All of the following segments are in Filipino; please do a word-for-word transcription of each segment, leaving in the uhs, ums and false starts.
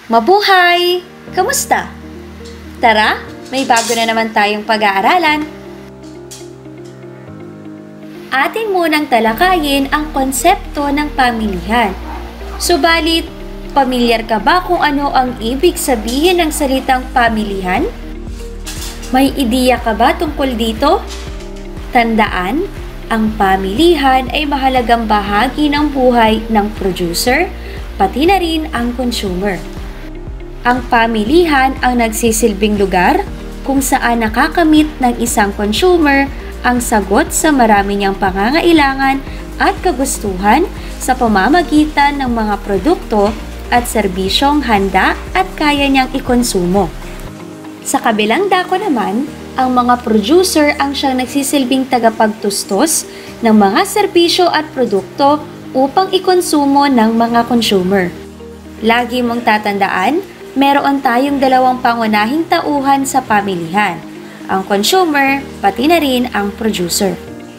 Mabuhay! Kamusta? Tara, may bago na naman tayong pag-aaralan. Atin munang talakayin ang konsepto ng pamilihan. Subalit, pamilyar ka ba kung ano ang ibig sabihin ng salitang pamilihan? May ideya ka ba tungkol dito? Tandaan, ang pamilihan ay mahalagang bahagi ng buhay ng producer, pati na rin ang consumer. Ang pamilihan ang nagsisilbing lugar kung saan nakakamit ng isang consumer ang sagot sa marami niyang pangangailangan at kagustuhan sa pamamagitan ng mga produkto at serbisyong handa at kaya niyang ikonsumo. Sa kabilang dako naman, ang mga producer ang siyang nagsisilbing tagapagtustos ng mga serbisyo at produkto upang ikonsumo ng mga consumer. Lagi mong tatandaan, meron tayong dalawang pangunahing tauhan sa pamilihan, ang consumer, pati na rin ang producer.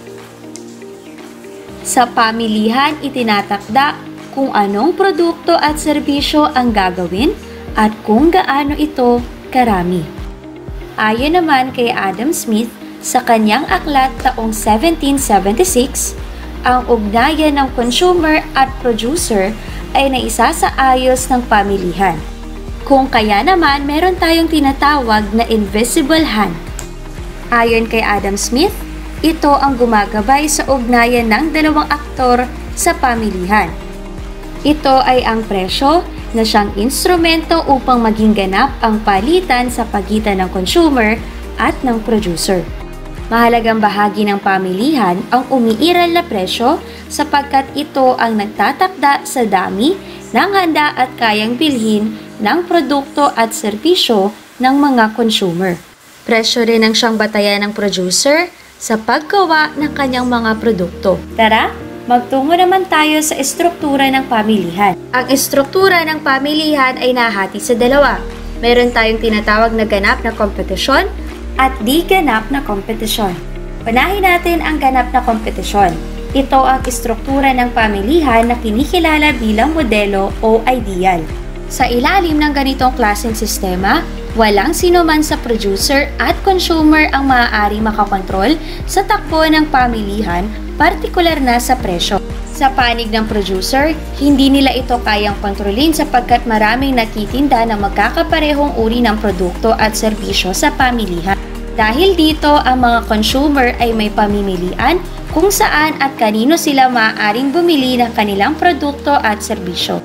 Sa pamilihan, itinatakda kung anong produkto at serbisyo ang gagawin at kung gaano ito karami. Ayon naman kay Adam Smith sa kanyang aklat taong seventeen seventy-six, ang ugnayan ng consumer at producer ay naisasaayos ng pamilihan. Kung kaya naman, meron tayong tinatawag na invisible hand. Ayon kay Adam Smith, ito ang gumagabay sa ugnayan ng dalawang aktor sa pamilihan. Ito ay ang presyo na siyang instrumento upang maging ganap ang palitan sa pagitan ng consumer at ng producer. Mahalagang bahagi ng pamilihan ang umiiral na presyo sapagkat ito ang nagtatakda sa dami ng handa at kayang bilhin ng produkto at serbisyo ng mga consumer. Presyo rin ang siyang batayan ng producer sa paggawa ng kanyang mga produkto. Tara, magtungo naman tayo sa estruktura ng pamilihan. Ang estruktura ng pamilihan ay nahati sa dalawa. Meron tayong tinatawag na ganap na kompetisyon at di ganap na kompetisyon. Unahin natin ang ganap na kompetisyon. Ito ang estruktura ng pamilihan na kinikilala bilang modelo o ideal. Sa ilalim ng ganitong klaseng sistema, walang sinuman sa producer at consumer ang maaaring makakontrol sa takbo ng pamilihan, partikular na sa presyo. Sa panig ng producer, hindi nila ito kayang kontrolin sapagkat maraming nagtitinda ng magkakaparehong uri ng produkto at serbisyo sa pamilihan. Dahil dito, ang mga consumer ay may pamimilian kung saan at kanino sila maaaring bumili ng kanilang produkto at serbisyo.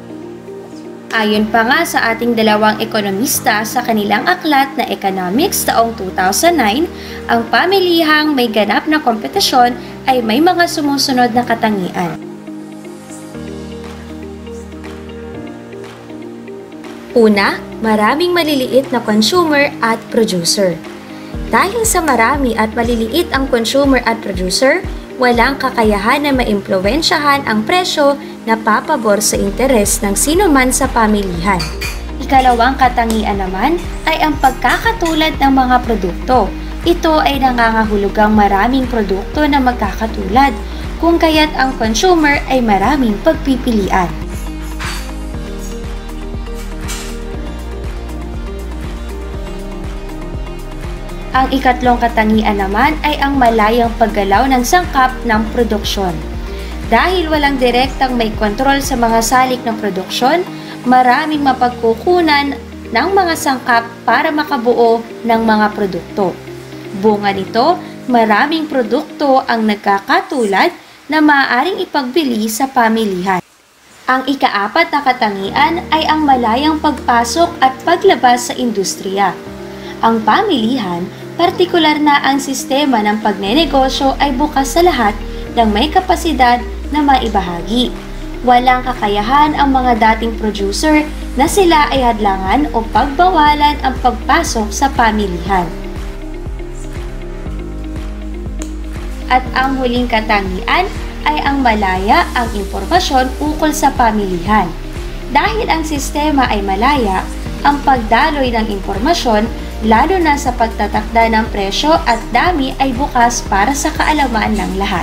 Ayon pa nga sa ating dalawang ekonomista sa kanilang aklat na Economics taong two thousand nine, ang pamilihang may ganap na kompetisyon ay may mga sumusunod na katangian. Una, maraming maliliit na consumer at producer. Dahil sa marami at maliliit ang consumer at producer, walang kakayahan na maimpluwensyahan ang presyo na papabor sa interes ng sinuman sa pamilihan. Ikalawang katangian naman ay ang pagkakatulad ng mga produkto. Ito ay nangangahulugang maraming produkto na magkakatulad, kung kaya't ang consumer ay maraming pagpipilian. Ang ikatlong katangian naman ay ang malayang paggalaw ng sangkap ng produksyon. Dahil walang direktang may kontrol sa mga salik ng produksyon, maraming mapagkukunan ng mga sangkap para makabuo ng mga produkto. Bunga nito, maraming produkto ang nagkakatulad na maaaring ipagbili sa pamilihan. Ang ikaapat na katangian ay ang malayang pagpasok at paglabas sa industriya. Ang pamilihan, partikular na ang sistema ng pagnenegosyo ay bukas sa lahat ng may kapasidad na maibahagi. Walang kakayahan ang mga dating producer na sila ay hadlangan o pagbawalan ang pagpasok sa pamilihan. At ang huling katangian ay ang malaya ang impormasyon ukol sa pamilihan. Dahil ang sistema ay malaya, ang pagdaloy ng impormasyon lalo na sa pagtatakda ng presyo at dami ay bukas para sa kaalaman ng lahat.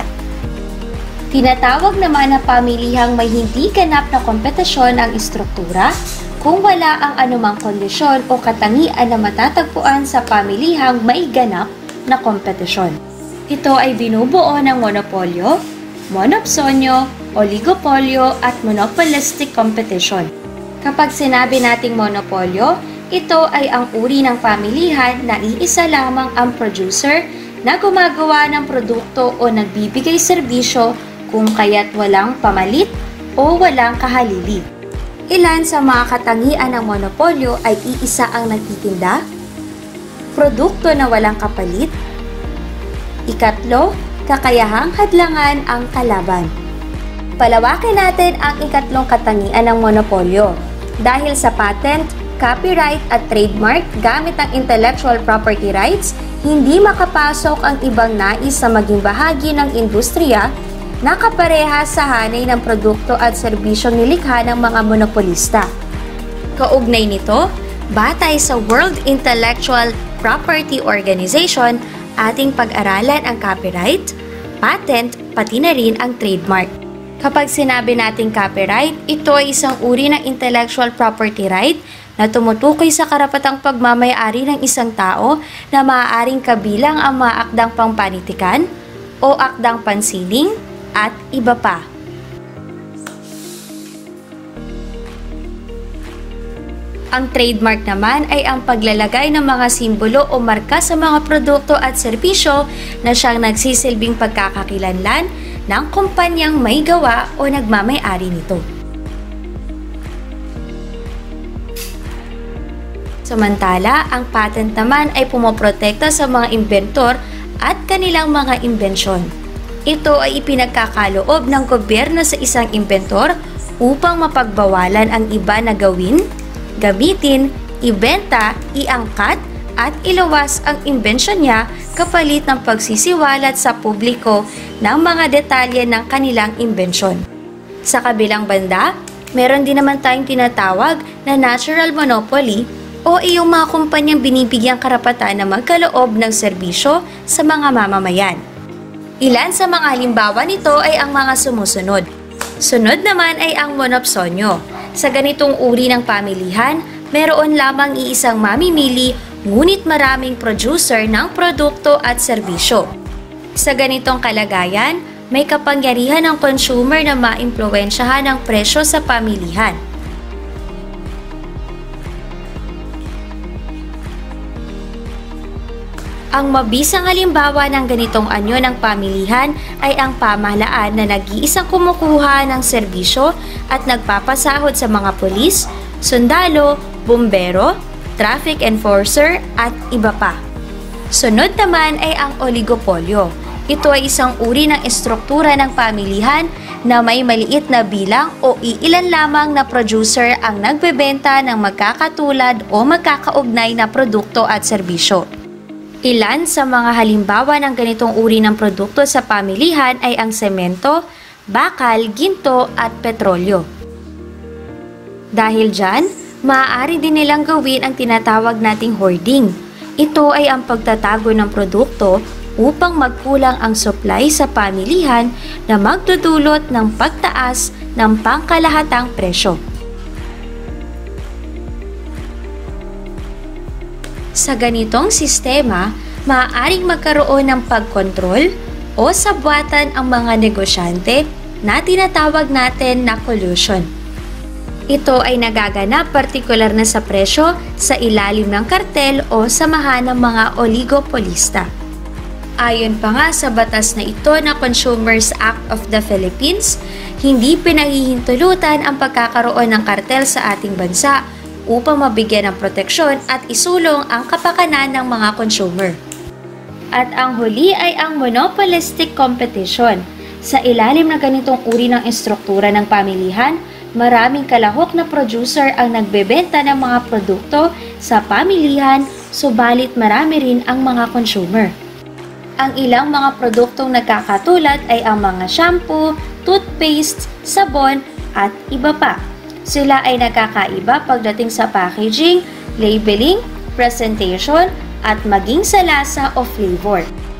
Tinatawag naman na pamilihang may hindi ganap na kompetisyon ang istruktura kung wala ang anumang kondisyon o katangian na matatagpuan sa pamilihang may ganap na kompetisyon. Ito ay binubuo ng monopolyo, monopsonyo, oligopolyo at monopolistic competition. Kapag sinabi nating monopolyo, ito ay ang uri ng pamilihan na iisa lamang ang producer na gumagawa ng produkto o nagbibigay serbisyo kung kaya't walang pamalit o walang kahalili. Ilan sa mga katangian ng monopolyo ay iisa ang nagtitinda, produkto na walang kapalit, ikatlo, kakayahang hadlangan ang kalaban. Palawakin natin ang ikatlong katangian ng monopolyo. Dahil sa patent, copyright at trademark gamit ang intellectual property rights, hindi makapasok ang ibang nais na maging bahagi ng industriya na kaparehas sa hanay ng produkto at serbisyong nilikha ng mga monopolista. Kaugnay nito, batay sa World Intellectual Property Organization, ating pag-aralan ang copyright, patent, pati na rin ang trademark. Kapag sinabi nating copyright, ito ay isang uri ng intellectual property right na tumutukoy sa karapatang pagmamay-ari ng isang tao na maaaring kabilang ang mga akdang pangpanitikan o akdang pansining at iba pa. Ang trademark naman ay ang paglalagay ng mga simbolo o marka sa mga produkto at serbisyo na siyang nagsisilbing pagkakakilanlan ng kumpanyang may gawa o nagmamay-ari nito. Samantala, ang patent naman ay pumoprotekta sa mga inventor at kanilang mga imbensyon. Ito ay ipinagkakaloob ng gobyerno sa isang inventor upang mapagbawalan ang iba na gawin, gamitin, ibenta, iangkat, at ilawas ang imbensyon niya kapalit ng pagsisiwalat sa publiko ng mga detalye ng kanilang imbensyon. Sa kabilang banda, meron din naman tayong tinatawag na natural monopoly o iyong mga kumpanyang binibigyang karapatan na magkaloob ng serbisyo sa mga mamamayan. Ilan sa mga halimbawa nito ay ang mga sumusunod. Sunod naman ay ang monopsonyo. Sa ganitong uri ng pamilihan, meron lamang iisang mamimili ngunit maraming producer ng produkto at serbisyo. Sa ganitong kalagayan, may kapangyarihan ng consumer na maimpluwensyahan ang presyo sa pamilihan. Ang mabisang halimbawa ng ganitong anyo ng pamilihan ay ang pamahalaan na nag-iisang kumukuha ng serbisyo at nagpapasahod sa mga pulis, sundalo, bumbero, traffic enforcer at iba pa. Sunod naman ay ang oligopolyo. Ito ay isang uri ng estruktura ng pamilihan na may maliit na bilang o iilan lamang na producer ang nagbebenta ng magkakatulad o magkakaugnay na produkto at serbisyo. Ilan sa mga halimbawa ng ganitong uri ng produkto sa pamilihan ay ang semento, bakal, ginto at petrolyo. Dahil dyan, maaari din nilang gawin ang tinatawag nating hoarding. Ito ay ang pagtatago ng produkto upang magkulang ang supply sa pamilihan na magdudulot ng pagtaas ng pangkalahatang presyo. Sa ganitong sistema, maaaring magkaroon ng pagkontrol o sabwatan ang mga negosyante na tinatawag natin na collusion. Ito ay nagaganap partikular na sa presyo sa ilalim ng kartel o samahan ng mga oligopolista. Ayon pa nga sa batas na ito na Consumers Act of the Philippines, hindi pinahihintulutan ang pagkakaroon ng kartel sa ating bansa upang mabigyan ng proteksyon at isulong ang kapakanan ng mga consumer. At ang huli ay ang monopolistic competition. Sa ilalim ng ganitong uri ng estruktura ng pamilihan, maraming kalahok na producer ang nagbebenta ng mga produkto sa pamilihan, subalit marami rin ang mga consumer. Ang ilang mga produktong nagkakatulad ay ang mga shampoo, toothpaste, sabon at iba pa. Sila ay nagkakaiba pagdating sa packaging, labeling, presentation, at maging sa lasa o flavor.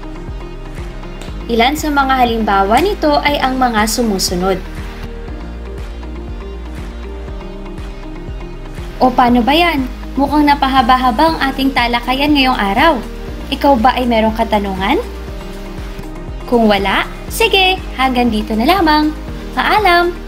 Ilan sa mga halimbawa nito ay ang mga sumusunod. O paano ba yan? Mukhang napahaba-haba ang ating talakayan ngayong araw. Ikaw ba ay merong katanungan? Kung wala, sige, hanggang dito na lamang. Paalam!